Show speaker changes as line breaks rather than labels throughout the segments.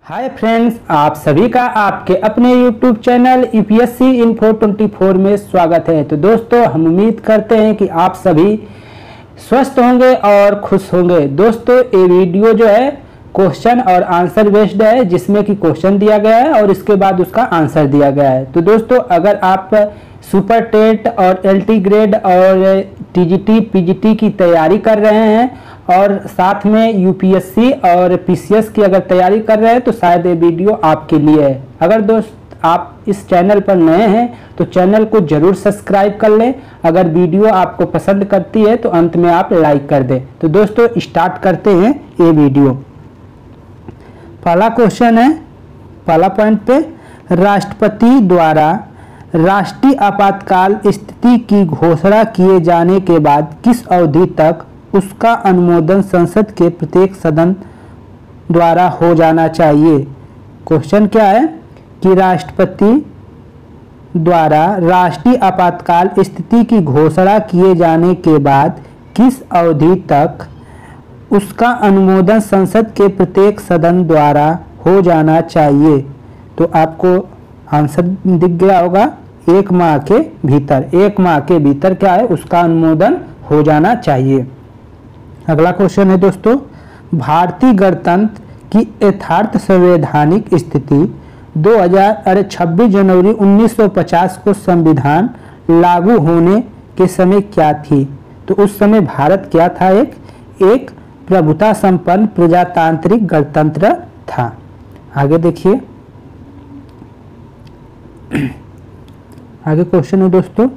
Hi friends, आप सभी का आपके अपने YouTube चैनल यूपीएससी इन्फो 24 में स्वागत है। तो दोस्तों, हम उम्मीद करते हैं कि आप सभी स्वस्थ होंगे और खुश होंगे। दोस्तों, ये वीडियो जो है क्वेश्चन और आंसर बेस्ड है, जिसमें कि क्वेश्चन दिया गया है और इसके बाद उसका आंसर दिया गया है। तो दोस्तों, अगर आप सुपर टेट और एलटी ग्रेड और टीजीटी पीजीटी की तैयारी कर रहे हैं और साथ में यूपीएससी और पीसीएस की अगर तैयारी कर रहे हैं तो शायद ये वीडियो आपके लिए है। अगर दोस्त आप इस चैनल पर नए हैं तो चैनल को जरूर सब्सक्राइब कर लें। अगर वीडियो आपको पसंद करती है तो अंत में आप लाइक कर दें। तो दोस्तों, स्टार्ट करते हैं ये वीडियो। पहला क्वेश्चन है, पहला पॉइंट पे, राष्ट्रपति द्वारा राष्ट्रीय आपातकाल स्थिति की घोषणा किए जाने के बाद किस अवधि तक उसका अनुमोदन संसद के प्रत्येक सदन द्वारा हो जाना चाहिए। क्वेश्चन क्या है कि राष्ट्रपति द्वारा राष्ट्रीय आपातकाल स्थिति की घोषणा किए जाने के बाद किस अवधि तक उसका अनुमोदन संसद के प्रत्येक सदन द्वारा हो जाना चाहिए। तो आपको आंसर दिख गया होगा, 1 माह के भीतर। 1 माह के भीतर क्या है, उसका अनुमोदन हो जाना चाहिए। अगला क्वेश्चन है दोस्तों, भारतीय गणतंत्र की यथार्थ संवैधानिक स्थिति 26 जनवरी 1950 को संविधान लागू होने के समय क्या थी। तो उस समय भारत क्या था, एक प्रभुता संपन्न प्रजातांत्रिक गणतंत्र था। आगे देखिए, आगे क्वेश्चन है दोस्तों,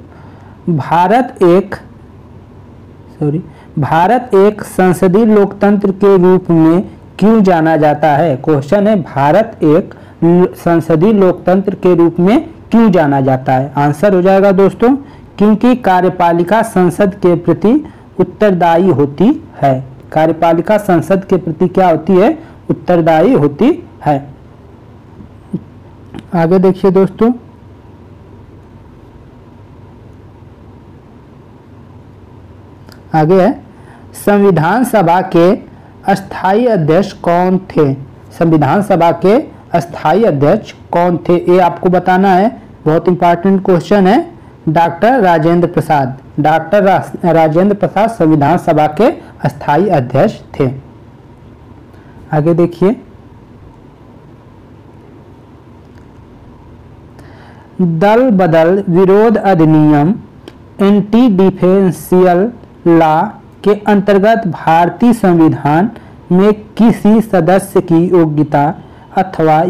भारत एक संसदीय लोकतंत्र के रूप में क्यों जाना जाता है। क्वेश्चन है, भारत एक संसदीय लोकतंत्र के रूप में क्यों जाना जाता है। आंसर हो जाएगा दोस्तों, क्योंकि कार्यपालिका संसद के प्रति उत्तरदायी होती है। कार्यपालिका संसद के प्रति क्या होती है, उत्तरदायी होती है। आगे देखिए दोस्तों, आगे है, संविधान सभा के अस्थायी अध्यक्ष कौन थे। संविधान सभा के अस्थायी अध्यक्ष कौन थे, ये आपको बताना है। बहुत इंपॉर्टेंट क्वेश्चन है। डॉक्टर राजेंद्र प्रसाद। डॉक्टर राजेंद्र प्रसाद संविधान सभा के अस्थायी अध्यक्ष थे। आगे देखिए, दल बदल विरोध अधिनियम एंटी डिफेंशियल लॉ के अंतर्गत भारतीय संविधान में किसी सदस्य की योग्यता अथवा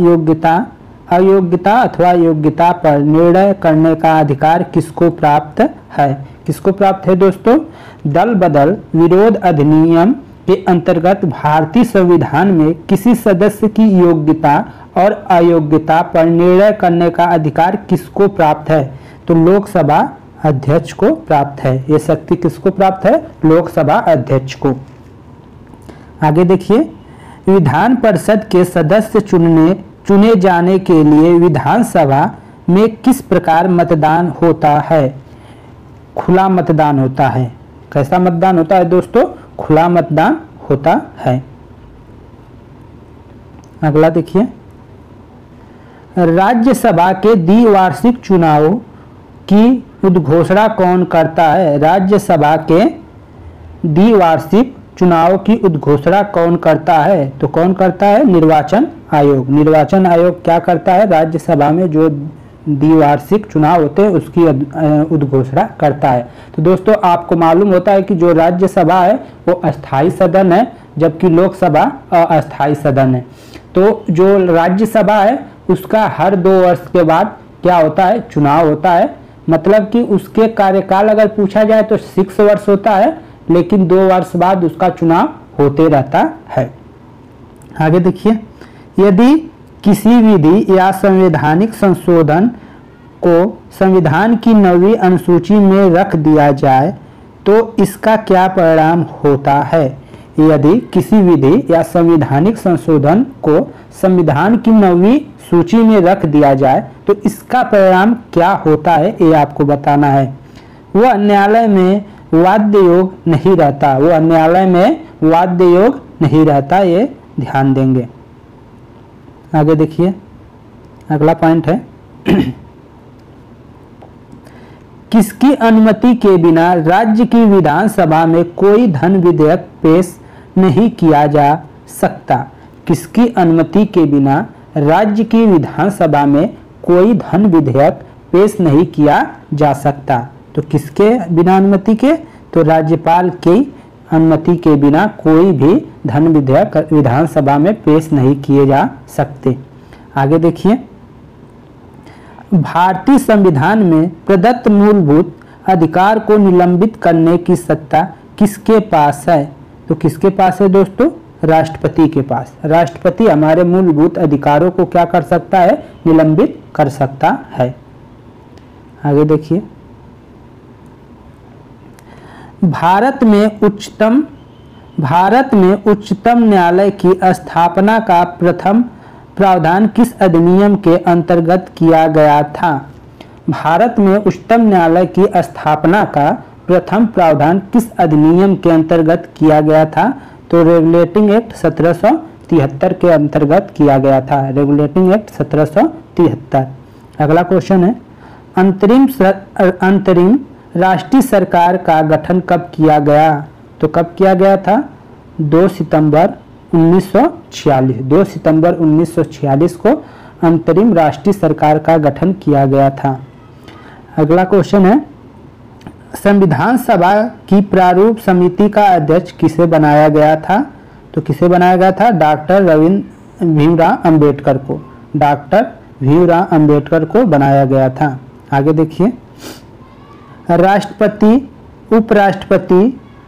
योग्यता पर निर्णय करने का अधिकार किसको प्राप्त है। किसको प्राप्त है दोस्तों, दल बदल विरोध अधिनियम के अंतर्गत भारतीय संविधान में किसी सदस्य की योग्यता और अयोग्यता पर निर्णय करने का अधिकार किसको प्राप्त है। तो लोकसभा अध्यक्ष को प्राप्त है। ये शक्ति किसको प्राप्त है, लोकसभा अध्यक्ष को। आगे देखिए, विधान परिषद के सदस्य चुने जाने के लिए विधानसभा में किस प्रकार मतदान होता है। खुला मतदान होता है। कैसा मतदान होता है दोस्तों, खुला मतदान होता है। अगला देखिए, राज्यसभा के द्विवार्षिक चुनाव की उद्घोषणा कौन करता है। राज्यसभा के द्विवार्षिक चुनाव की उद्घोषणा कौन करता है। तो कौन करता है, निर्वाचन आयोग। निर्वाचन आयोग क्या करता है, राज्यसभा में जो द्विवार्षिक चुनाव होते हैं उसकी उद्घोषणा करता है। तो दोस्तों, आपको मालूम होता है कि जो राज्यसभा है वो अस्थायी सदन है, जबकि लोकसभा अस्थायी सदन है। तो जो राज्यसभा है उसका हर 2 वर्ष के बाद क्या होता है, चुनाव होता है। मतलब कि उसके कार्यकाल अगर पूछा जाए तो 6 वर्ष होता है, लेकिन 2 वर्ष बाद उसका चुनाव होते रहता है। आगे देखिए, यदि किसी विधि या संवैधानिक संशोधन को संविधान की 9वीं अनुसूची में रख दिया जाए तो इसका क्या परिणाम होता है। यदि किसी विधि या संवैधानिक संशोधन को संविधान की 9वीं सूची में रख दिया जाए तो इसका परिणाम क्या होता है, ये आपको बताना है। वह न्यायालय में वाद्य योग नहीं रहता। वो न्यायालय में वाद्य योग नहीं रहता, ये ध्यान देंगे। आगे देखिए, अगला पॉइंट है किसकी अनुमति के बिना राज्य की विधानसभा में कोई धन विधेयक पेश नहीं किया जा सकता। किसकी अनुमति के बिना राज्य की विधानसभा में कोई धन विधेयक पेश नहीं किया जा सकता। तो किसके बिना अनुमति के? तो राज्यपाल की अनुमति के बिना कोई भी धन विधेयक विधानसभा में पेश नहीं किए जा सकते। आगे देखिए, भारतीय संविधान में प्रदत्त मूलभूत अधिकार को निलंबित करने की सत्ता किसके पास है? तो किसके पास है दोस्तों? राष्ट्रपति के पास। राष्ट्रपति हमारे मूलभूत अधिकारों को क्या कर सकता है? निलंबित कर सकता है। आगे देखिए, भारत में उच्चतम न्यायालय की स्थापना का प्रथम प्रावधान किस अधिनियम के अंतर्गत किया गया था? भारत में उच्चतम न्यायालय की स्थापना का प्रथम प्रावधान किस अधिनियम के अंतर्गत किया गया था? तो रेगुलेटिंग एक्ट 1773 के अंतर्गत किया गया था। Regulating act 1773। अगला क्वेश्चन है, अंतरिम राष्ट्रीय सरकार का गठन कब किया गया? तो कब किया गया था? 2 सितंबर 1946। 2 सितंबर 1946 को अंतरिम राष्ट्रीय सरकार का गठन किया गया था। अगला क्वेश्चन है, संविधान सभा की प्रारूप समिति का अध्यक्ष किसे बनाया गया था? तो किसे बनाया गया था? डॉक्टर भीमराव अंबेडकर को। डॉक्टर भीमराव अंबेडकर को बनाया गया था। आगे देखिए, राष्ट्रपति, उपराष्ट्रपति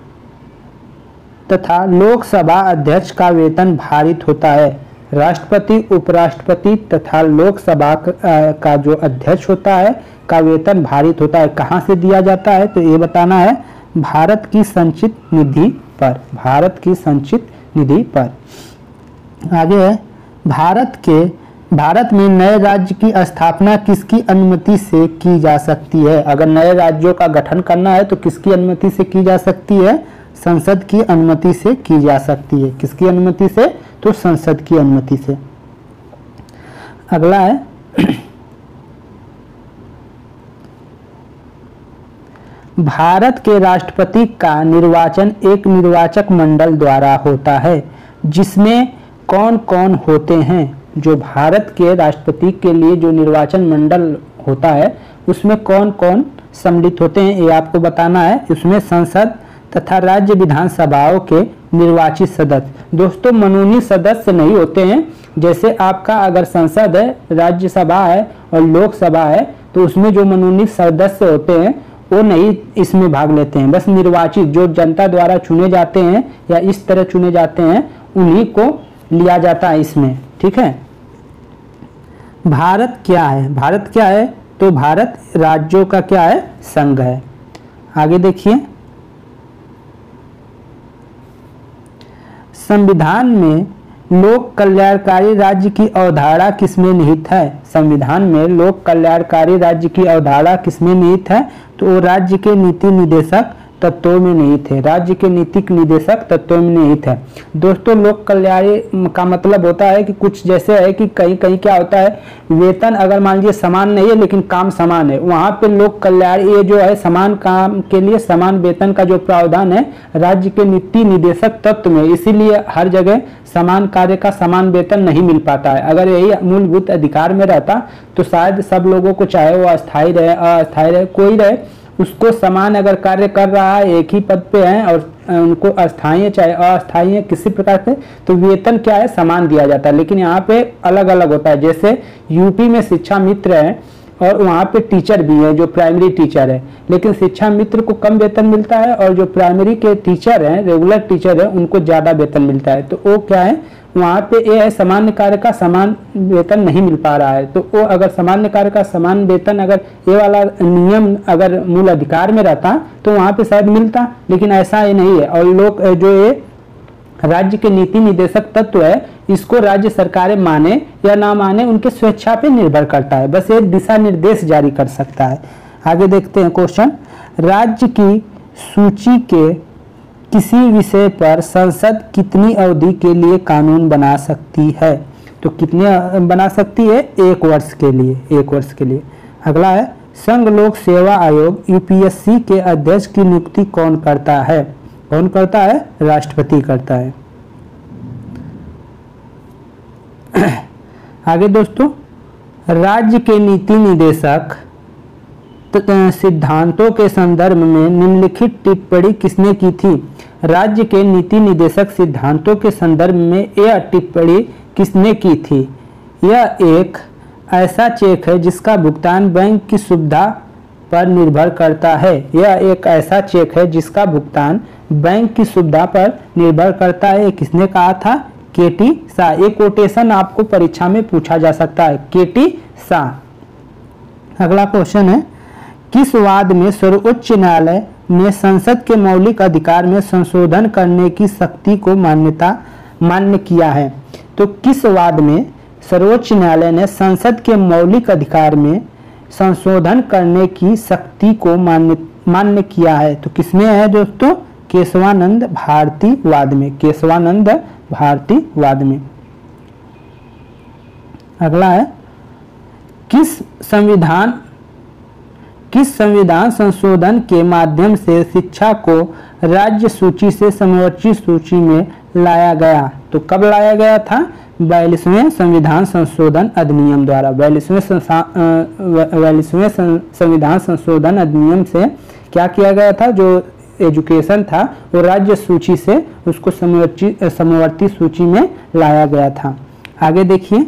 तथा लोकसभा अध्यक्ष का वेतन भारित होता है। राष्ट्रपति, उपराष्ट्रपति तथा लोकसभा का जो अध्यक्ष होता है का वेतन भारित होता है। कहाँ से दिया जाता है? तो ये बताना है, भारत की संचित निधि पर। भारत की संचित निधि पर। आगे है, भारत में नए राज्य की स्थापना किसकी अनुमति से की जा सकती है? अगर नए राज्यों का गठन करना है तो किसकी अनुमति से की जा सकती है? संसद की अनुमति से की जा सकती है। किसकी अनुमति से? तो संसद की अनुमति से। अगला है, भारत के राष्ट्रपति का निर्वाचन एक निर्वाचक मंडल द्वारा होता है, जिसमें कौन कौन होते हैं? जो भारत के राष्ट्रपति के लिए जो निर्वाचन मंडल होता है उसमें कौन कौन सम्मिलित होते हैं ये आपको बताना है। उसमें संसद तथा राज्य विधानसभाओं के निर्वाचित सदस्य। दोस्तों, मनोनीत सदस्य नहीं होते हैं। जैसे आपका अगर संसद है, राज्यसभा है और लोकसभा है तो उसमें जो मनोनीत सदस्य होते हैं वो नहीं इसमें भाग लेते हैं। बस निर्वाचित जो जनता द्वारा चुने जाते हैं या इस तरह चुने जाते हैं उन्हीं को लिया जाता है इसमें। ठीक है। भारत क्या है? भारत क्या है? तो भारत राज्यों का क्या है? संघ है। आगे देखिए, संविधान में लोक कल्याणकारी राज्य की अवधारणा किसमें निहित है? संविधान में लोक कल्याणकारी राज्य की अवधारणा किसमें निहित है? तो वो राज्य के नीति निर्देशक तत्वों में निहित है। राज्य के नीतिक निर्देशक तत्वों में निहित है। दोस्तों, लोक कल्याण का मतलब होता है कि कुछ जैसे है कि कहीं कहीं क्या होता है, वेतन अगर मान लीजिए समान नहीं है लेकिन काम समान है, वहां पे लोक कल्याण ये जो है समान काम के लिए समान वेतन का जो प्रावधान है राज्य के नीति निर्देशक तत्व में, इसीलिए हर जगह समान कार्य का समान वेतन नहीं मिल पाता है। अगर यही मूलभूत अधिकार में रहता तो शायद सब लोगों को, चाहे वो अस्थायी रहे अस्थायी रहे कोई रहे, उसको समान अगर कार्य कर रहा है, एक ही पद पे है और उनको अस्थायी चाहे अस्थायी है किसी प्रकार से, तो वेतन क्या है? समान दिया जाता है। लेकिन यहाँ पे अलग अलग होता है। जैसे यूपी में शिक्षा मित्र है और वहाँ पे टीचर भी है जो प्राइमरी टीचर है, लेकिन शिक्षा मित्र को कम वेतन मिलता है और जो प्राइमरी के टीचर हैं, रेगुलर टीचर है, उनको ज्यादा वेतन मिलता है। तो वो क्या है, वहाँ पे ये है सामान्य कार्य का समान वेतन नहीं मिल पा रहा है। तो वो अगर सामान्य कार्य का समान वेतन अगर ये वाला नियम अगर मूल अधिकार में रहता तो वहाँ पे शायद मिलता, लेकिन ऐसा ही नहीं है। और लोग जो ये राज्य के नीति निर्देशक तत्व है इसको राज्य सरकारें माने या ना माने उनके स्वेच्छा पे निर्भर करता है, बस एक दिशा निर्देश जारी कर सकता है। आगे देखते हैं क्वेश्चन, राज्य की सूची के किसी विषय पर संसद कितनी अवधि के लिए कानून बना सकती है? तो कितने बना सकती है? 1 वर्ष के लिए, 1 वर्ष के लिए। अगला है संघ लोक सेवा आयोग यूपीएससी के अध्यक्ष की नियुक्ति कौन करता है? कौन करता है? राष्ट्रपति करता है। आगे दोस्तों, राज्य के नीति निदेशक सिद्धांतों के संदर्भ में निम्नलिखित टिप्पणी किसने की थी? राज्य के नीति निदेशक सिद्धांतों के संदर्भ में यह टिप्पणी किसने की थी? यह एक ऐसा चेक है जिसका भुगतान बैंक की सुविधा पर निर्भर करता है। यह एक ऐसा चेक है जिसका भुगतान बैंक की सुविधा पर निर्भर करता है। किसने कहा था? केटी शाह। एक कोटेशन आपको परीक्षा में पूछा जा सकता है, केटी शाह। अगला क्वेश्चन है, किस वाद में सर्वोच्च न्यायालय ने संसद के मौलिक अधिकार में संशोधन करने की शक्ति को मान्य किया है? तो किस वाद में सर्वोच्च न्यायालय ने संसद के मौलिक अधिकार में संशोधन करने की शक्ति को मान्य किया है? तो किसमें है दोस्तों? केशवानंद भारती वाद में, केशवानंद भारती वाद में। अगला है, किस संविधान संशोधन के माध्यम से शिक्षा को राज्य सूची से समवर्ती सूची में लाया गया? तो कब लाया गया था? 42वें संविधान संशोधन अधिनियम द्वारा। 42वें संविधान संशोधन अधिनियम से क्या किया गया था? जो एजुकेशन था वो राज्य सूची से उसको समवर्ती सूची में लाया गया था। आगे देखिए,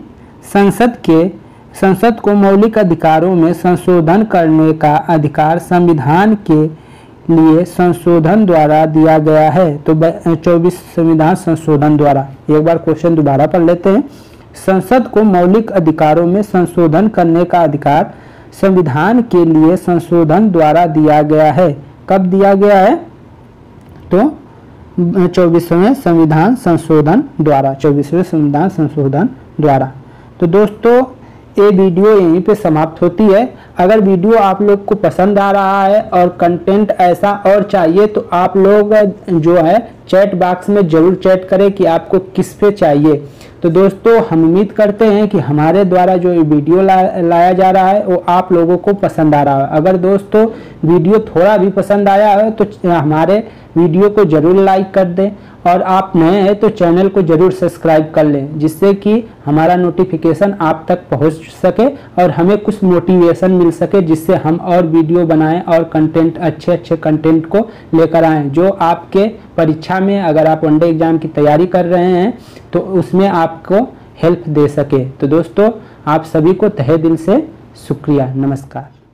संसद को मौलिक अधिकारों में संशोधन करने का अधिकार संविधान के लिए संशोधन द्वारा दिया गया है। तो 24 संविधान संशोधन द्वारा। एक बार क्वेश्चन दोबारा पढ़ लेते हैं। संसद को मौलिक अधिकारों में संशोधन करने का अधिकार संविधान के लिए संशोधन द्वारा दिया गया है। कब दिया गया है? तो 24वें संविधान संशोधन द्वारा, 24वें संविधान संशोधन द्वारा। तो दोस्तों ये वीडियो यहीं पे समाप्त होती है। अगर वीडियो आप लोग को पसंद आ रहा है और कंटेंट ऐसा और चाहिए तो आप लोग जो है चैट बॉक्स में जरूर चैट करें कि आपको किस पे चाहिए। तो दोस्तों हम उम्मीद करते हैं कि हमारे द्वारा जो वीडियो लाया जा रहा है वो आप लोगों को पसंद आ रहा है। अगर दोस्तों वीडियो थोड़ा भी पसंद आया है तो हमारे वीडियो को जरूर लाइक कर दें, और आप नए हैं तो चैनल को जरूर सब्सक्राइब कर लें, जिससे कि हमारा नोटिफिकेशन आप तक पहुंच सके और हमें कुछ मोटिवेशन मिल सके, जिससे हम और वीडियो बनाएं और कंटेंट अच्छे कंटेंट को लेकर आएं, जो आपके परीक्षा में अगर आप वनडे एग्जाम की तैयारी कर रहे हैं तो उसमें आपको हेल्प दे सके। तो दोस्तों आप सभी को तहे दिल से शुक्रिया। नमस्कार।